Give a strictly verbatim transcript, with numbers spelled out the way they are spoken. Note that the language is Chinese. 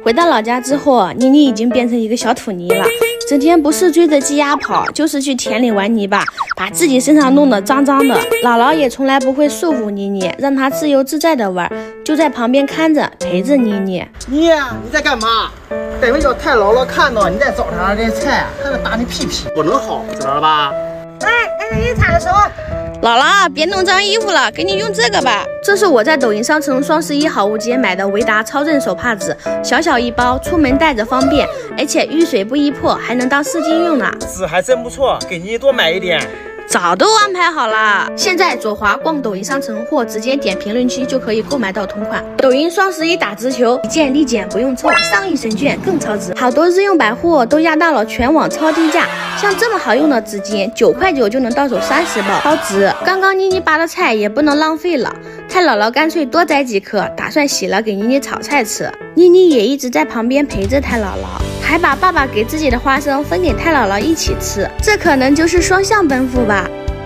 回到老家之后，妮妮已经变成一个小土泥了，整天不是追着鸡鸭跑，就是去田里玩泥巴，把自己身上弄得脏脏的。姥姥也从来不会束缚妮妮，让她自由自在的玩，就在旁边看着，陪着妮妮。 妮，你在干嘛？待会叫太姥姥看到你在灶上这菜，还会打你屁屁，不能好，知道了吧？ 来，来给你擦个手。 姥姥，别弄脏衣服了，给你用这个吧。这是我在抖音商城双十一好物节买的维达超韧手帕子，小小一包，出门带着方便，而且遇水不易破，还能当湿巾用呢。 是还真不错，给你多买一点。 早都安排好了，现在左滑逛抖音商城或直接点评论区就可以购买到同款。抖音双十一打直球，一件立减不用凑，上亿神券更超值，好多日用百货都压到了全网超低价。像这么好用的纸巾，九块九就能到手三十包，超值。刚刚妮妮拔的菜也不能浪费了，太姥姥干脆多摘几颗，打算洗了给妮妮炒菜吃。妮妮也一直在旁边陪着太姥姥，还把爸爸给自己的花生分给太姥姥一起吃，这可能就是双向奔赴吧。